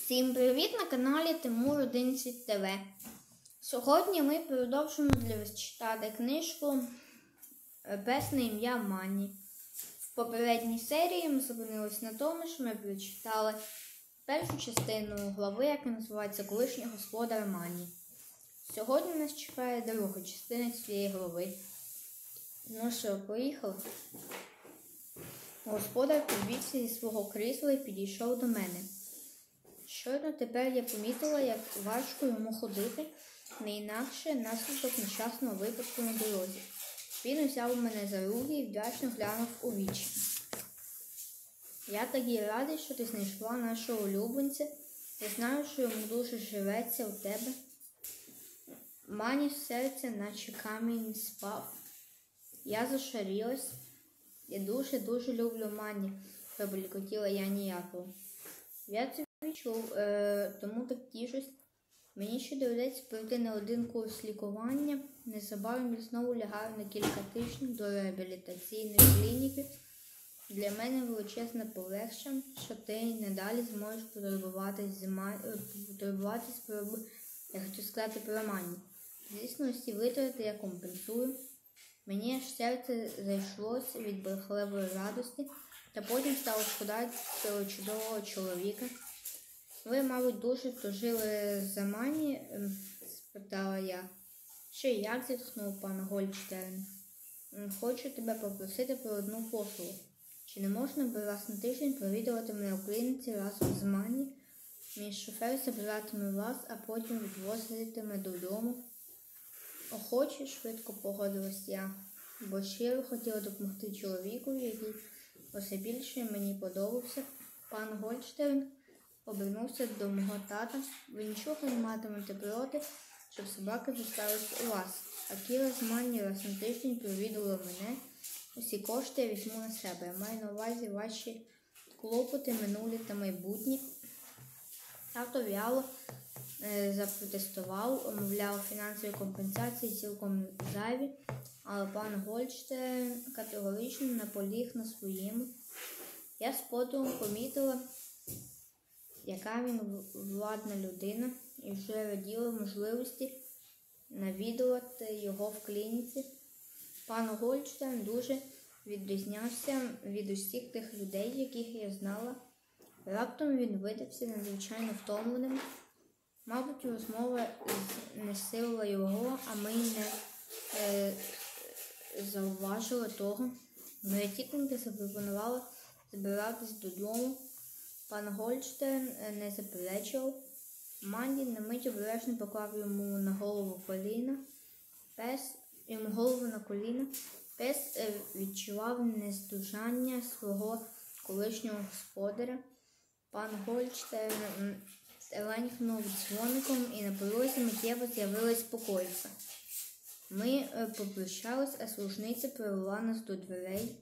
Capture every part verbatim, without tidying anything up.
Всім привіт на каналі Тимур одинадцять ТВ. Сьогодні ми продовжуємо для вас читати книжку «Пес на ім'я Манні». В попередній серії ми зупинились на тому, що ми прочитали першу частину глави, яка називається «Колишній господар Манні». Сьогодні нас чекає друга частина цієї глави. Ну що, поїхали? Господар підвівся зі свого крісла і підійшов до мене. Щойно тепер я помітила, як важко йому ходити, не інакше наслідок нещасного випадку на дорозі. Він узяв мене за руки і вдячно глянув у вічі. Я такий радий, що ти знайшла нашого улюбленця. Я знаю, що йому дуже живеться у тебе. Манні в серце, наче камінь, спав. Я зашарілась. Я дуже-дуже люблю Манні, пробелькотіла я ніяково. Я це відчув, е, тому так тішусь. Мені ще доведеться пройти не один курс лікування. Незабаром я знову лягаю на кілька тижнів до реабілітаційної клініки. Для мене величезне полегшення, що ти й надалі зможеш потурбуватись, потурбуватись про, я хочу сказати, про Манні. Звісно, всі витрати я компенсую. Мені аж серце зайшлося від брехливої радості, та потім стало шкода цього чудового чоловіка. Ви, мабуть, дуже тужили за Манні? Спитала я. Що і як, зітхнув пан Гольдштерн. Хочу тебе попросити про одну послугу. Чи не можна би раз на тиждень провідувати мене у клініці разом з Манні? Мій шофер забиратиме вас, а потім відвозитиме додому. Охоче, швидко погодилась я, бо щиро хотіла допомогти чоловікові, який усе більше мені подобався. Пан Гольдштерн обернувся до мого тата. Ви нічого не матимете проти, щоб собаки зостались у вас. А Кіра з Манні раз на тиждень провідувала мене. Усі кошти я візьму на себе. Я маю на увазі ваші клопоти, минулі та майбутні. Тато вяло е, запротестував, мовляв, фінансові компенсації цілком зайві, але пан Гольдштерн категорично наполіг на своєму. Я з подивом помітила, яка він владна людина, і вже раділа можливості навідувати його в клініці. Пан Гольдштерн дуже відрізнявся від усіх тих людей, яких я знала. Раптом він видався надзвичайно втомленим. Мабуть, розмова знесилила його, а ми не е, зауважили того. Моя тітонька запропонувала збиратись додому. Пан Гольдштерн не заперечував. Манні на мить обережно поклав йому на голову коліна. Пес, йому голову на коліна. Пес е, відчував нездужання свого колишнього господаря. Пан Гольдштерн ленькнув дзвоником, і на порозі миттєво з'явилась покоївка. Ми е, попрощались, а служниця привела нас до дверей.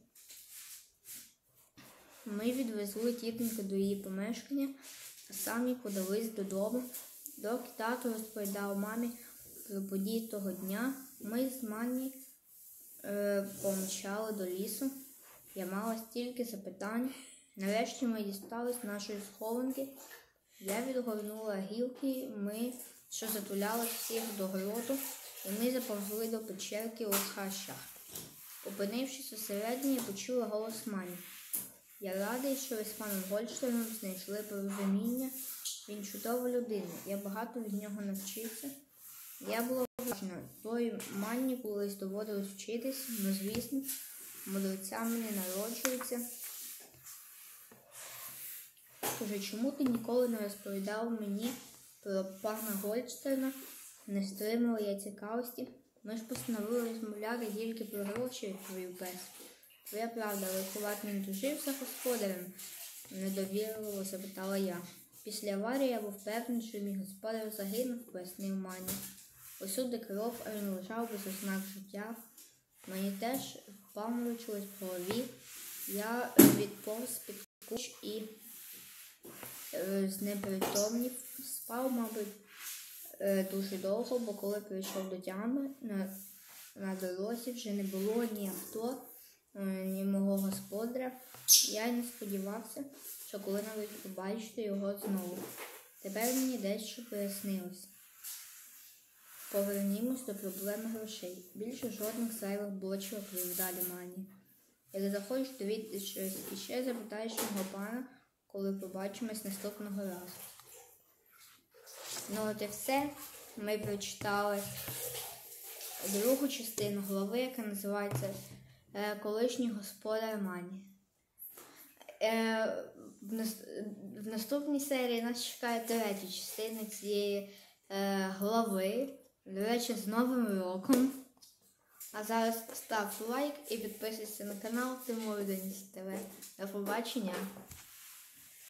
Ми відвезли тітоньку до її помешкання, а самі подались додому. Доки тато розповідав мамі про події того дня, ми з Манні е, помчали до лісу. Я мала стільки запитань. Нарешті ми дістались нашої схованки. Я відгорнула гілки, ми, що затуляли всіх до гроту, і ми заповзли до печерки у хащах. Опинившись усередині, я почула голос Манні. Я радий, що ви з паном Гольдштерном знайшли порозуміння. Він чудова людина. Я багато від нього навчився. Я була вражена. Твої Манні колись доводилось вчитись, ну звісно, мудрецями не народжуються. Тож, чому ти ніколи не розповідав мені про пана Гольдштерна? Не стримала я цікавості. Ми ж постановили розмовляти тільки про гроші, відповів пес. Твоя правда, виховати не дожив за господарем? Недовірливо запитала я. Після аварії я був впевнений, що мій господар загинув, пояснив Манні. Усюди кров, а він лежав без ознак життя. Мені теж паморочилось в голові. Я відповз під кущ і знепритомнів. Спав, мабуть, дуже довго, бо коли прийшов до тями, на, на дорозі вже не було ні авто, ні мого господаря. Я й не сподівався, що коли-небудь побачити його знову. Тепер мені дещо пояснилось. Повернімось до проблеми грошей. Більше жодних зайвих блочок в далі мані. Як захочеш довідати щось іще, запитаєш мого пана, коли побачимось наступного разу. Ну от і все. Ми прочитали другу частину глави, яка називається е, «Колишній господар Мані». Е, в, нас, в наступній серії нас чекає третя частина цієї е, глави. До речі, з Новим роком. А зараз став лайк і підписуйся на канал Тимур Денис ТВ. До побачення!